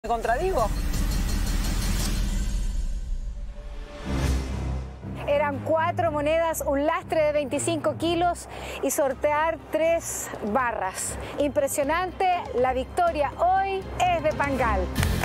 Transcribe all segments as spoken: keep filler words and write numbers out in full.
¿Me contradigo? Eran cuatro monedas, un lastre de veinticinco kilos y sortear tres barras. Impresionante, la victoria hoy es de Pangal.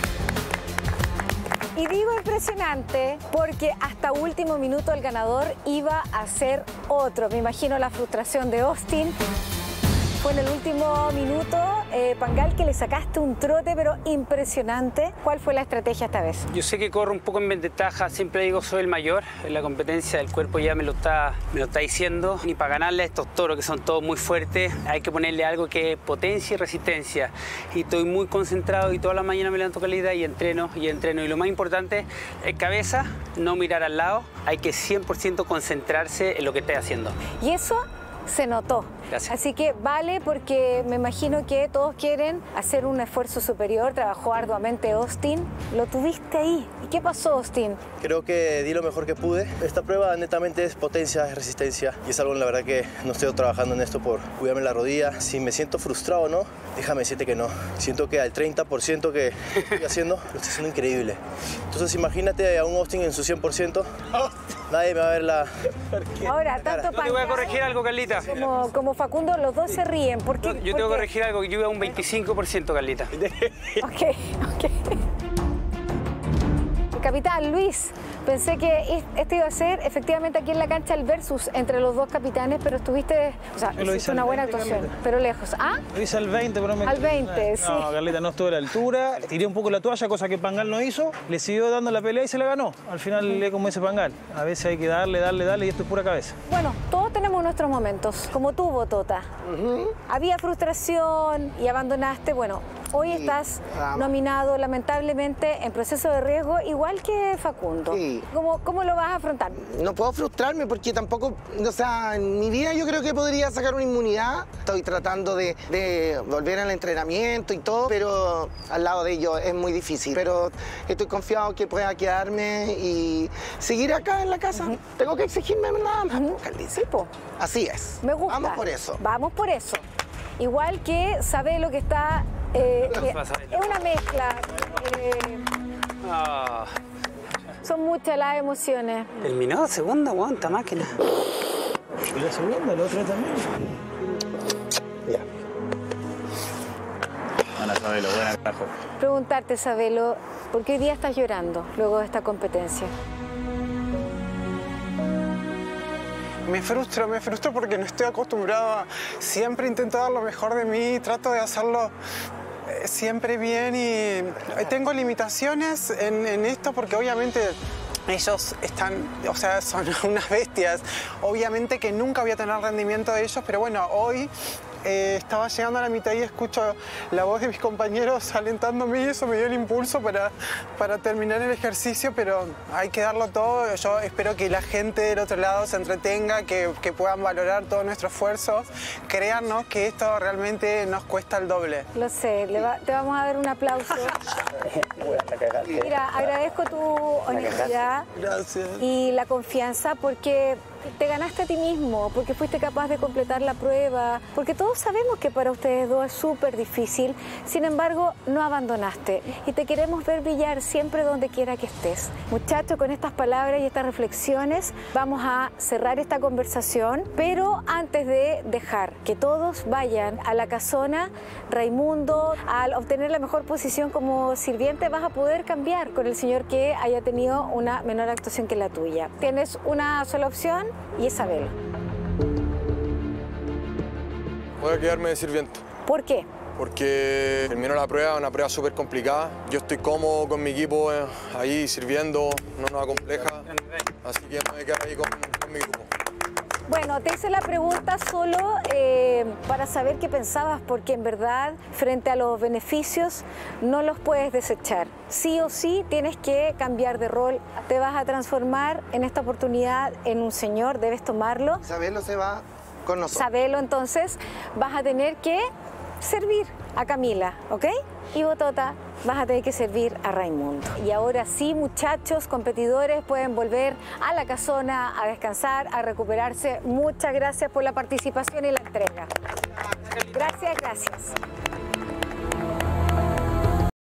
Y digo impresionante porque hasta último minuto el ganador iba a ser otro. Me imagino la frustración de Austin. Fue en el último minuto, eh, Pangal, que le sacaste un trote, pero impresionante. ¿Cuál fue la estrategia esta vez? Yo sé que corro un poco en ventaja, siempre digo soy el mayor. En la competencia del cuerpo ya me lo está, me lo está diciendo. Ni para ganarle a estos toros que son todos muy fuertes, hay que ponerle algo que potencia y resistencia. Y estoy muy concentrado y toda la mañana me levanto calidad y entreno y entreno. Y lo más importante es cabeza, no mirar al lado. Hay que cien por ciento concentrarse en lo que estés haciendo. Y eso se notó. Gracias. Así que vale, porque me imagino que todos quieren hacer un esfuerzo superior. Trabajó arduamente Austin. Lo tuviste ahí. ¿Y qué pasó, Austin? Creo que di lo mejor que pude. Esta prueba netamente es potencia, es resistencia. Y es algo, la verdad, que no estoy trabajando en esto por cuidarme la rodilla. Si me siento frustrado o no, déjame decirte que no. Siento que al treinta por ciento que estoy haciendo, lo estoy haciendo increíble. Entonces imagínate a un Austin en su cien por ciento. Nadie me va a ver la... Ahora, tanto Yo te voy a corregir algo, Carlita. Como, como Facundo, los dos se ríen. ¿Por qué? Yo, yo tengo que corregir algo, que yo iba a un veinticinco por ciento, Carlita. Ok, ok. Capitán Luis, pensé que este iba a ser efectivamente aquí en la cancha el versus entre los dos capitanes, pero estuviste, o sea, hiciste una buena actuación, Carlita, pero lejos. ¿Ah? Lo hice al veinte, pero no me... Al veinte, no, sí. No, Carlita, no estuve a la altura. Tiré un poco la toalla, cosa que Pangal no hizo. Le siguió dando la pelea y se la ganó. Al final, le como ese Pangal. A veces hay que darle, darle, darle y esto es pura cabeza. Bueno, todos tenemos nuestros momentos, como tú, Botota. Uh-huh. Había frustración y abandonaste. Bueno, hoy sí, estás vamos. nominado, lamentablemente, en proceso de riesgo, igual que Facundo. Sí. ¿Cómo, ¿Cómo lo vas a afrontar? No puedo frustrarme porque tampoco, o sea, en mi vida yo creo que podría sacar una inmunidad. Estoy tratando de, de volver al entrenamiento y todo, pero al lado de ello es muy difícil. Pero estoy confiado que pueda quedarme y seguir acá en la casa. Uh-huh. Tengo que exigirme nada más, uh-huh. Carlita. Sí, po. Así es. Me gusta. Vamos por eso. Vamos por eso. Igual que Sabelo, que está... Eh, eh, es una mezcla. Eh, oh. Son muchas las emociones. Terminó, segunda, aguanta máquina. ¿Y la segunda? ¿La otra también? Ya. Buena, Sabelo, buena, carajo. Preguntarte, Sabelo, ¿por qué hoy día estás llorando luego de esta competencia? Me frustro, me frustro porque no estoy acostumbrado a... Siempre intento dar lo mejor de mí, trato de hacerlo eh, siempre bien y tengo limitaciones en, en esto porque obviamente ellos están, o sea, son unas bestias. Obviamente que nunca voy a tener rendimiento de ellos, pero bueno, hoy... Eh, estaba llegando a la mitad y escucho la voz de mis compañeros alentándome y eso me dio el impulso para, para terminar el ejercicio, pero hay que darlo todo. Yo espero que la gente del otro lado se entretenga, que, que puedan valorar todo nuestro esfuerzo. Créannos que esto realmente nos cuesta el doble. Lo sé, le va, te vamos a dar un aplauso. Mira, agradezco tu honestidad. Gracias. Y la confianza porque... te ganaste a ti mismo, porque fuiste capaz de completar la prueba, porque todos sabemos que para ustedes dos es súper difícil, sin embargo, no abandonaste y te queremos ver brillar siempre donde quiera que estés. Muchachos, con estas palabras y estas reflexiones vamos a cerrar esta conversación, pero antes de dejar que todos vayan a la casona, Raimundo, al obtener la mejor posición como sirviente, vas a poder cambiar con el señor que haya tenido una menor actuación que la tuya. Tienes una sola opción, y es Sabelo. Voy a quedarme de sirviente. ¿Por qué? Porque terminó la prueba, una prueba súper complicada. Yo estoy cómodo con mi equipo eh, ahí sirviendo, no nos acompleja. Así que me voy a quedar ahí con, con mi grupo. Bueno, te hice la pregunta solo eh, para saber qué pensabas, porque en verdad, frente a los beneficios, no los puedes desechar. Sí o sí tienes que cambiar de rol. Te vas a transformar en esta oportunidad en un señor, debes tomarlo. Sabelo se va con nosotros. Sabelo, entonces, vas a tener que servir a Camila, ¿ok? Y Botota, vas a tener que servir a Raimundo. Y ahora sí, muchachos, competidores, pueden volver a la casona a descansar, a recuperarse. Muchas gracias por la participación y la entrega. Gracias, gracias.